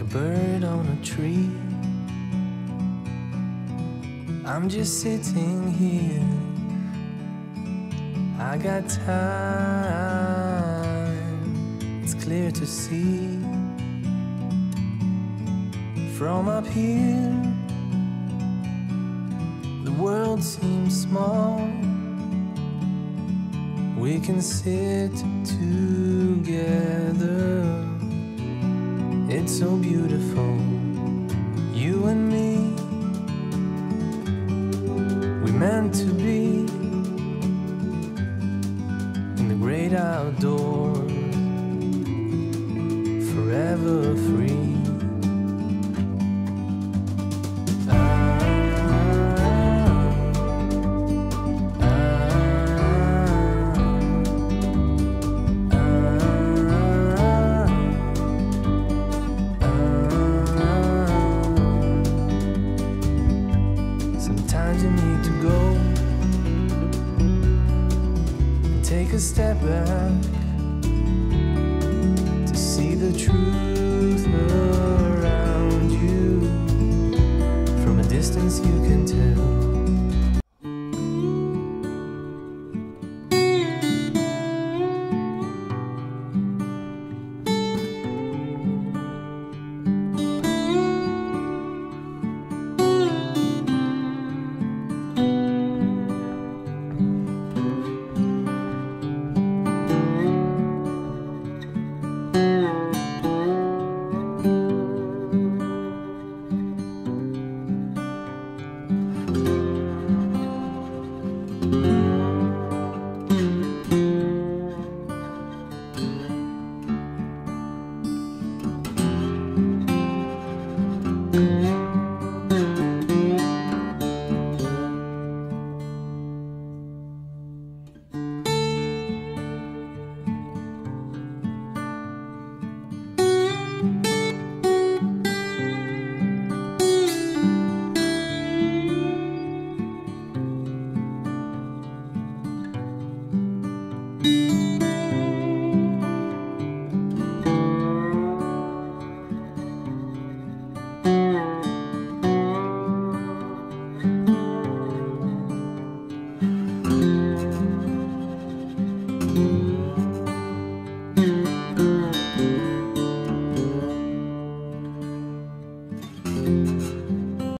bird on a tree. I'm just sitting here. I got time, it's clear to see. From up here, the world seems small. We can sit together. It's so beautiful, you and me. We meant to be in the great outdoors, forever free. Sometimes you need to go and take a step back to see the truth around you. From a distance you can tell.